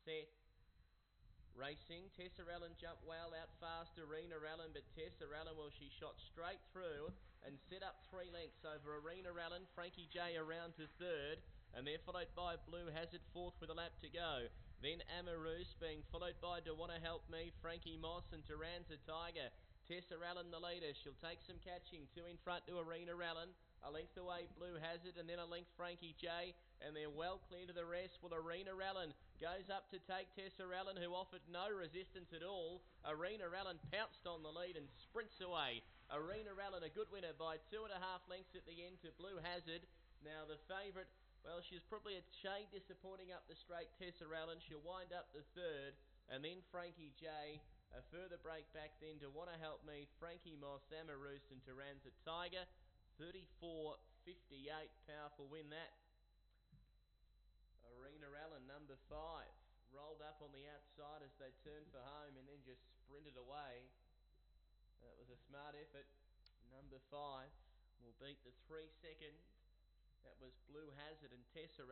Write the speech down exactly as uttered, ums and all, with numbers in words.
set. Racing, Tessarellan jumped well out fast, Arena Allen, but Tessarellan, well, she shot straight through and set up three lengths over Arena Allen. Frankie J around to third, and they're followed by Blue Hazard fourth with a lap to go. Then Amarose being followed by Do Wanna Help Me, Frankie Moss and Taranza Tiger. Tessarellan the leader, she'll take some catching, two in front to Arena Allen. A length away Blue Hazard and then a length Frankie J, and they're well clear to the rest. Well, Arena Allen goes up to take Tessarellan, who offered no resistance at all. Arena Allen pounced on the lead and sprints away. Arena Allen a good winner by two and a half lengths at the end to Blue Hazard. Now the favourite, well, she's probably a shade disappointing up the straight, Tessarellan. She'll wind up the third, and then Frankie J. A further break back then to Wanna Help Me, Frankie Moss, Amarose and Taranza Tiger. thirty-four fifty-eight, powerful win that. Arena Allen, number five, rolled up on the outside as they turned for home and then just sprinted away. That was a smart effort. Number five will beat the three second. That was Blue Hazard and Tessa.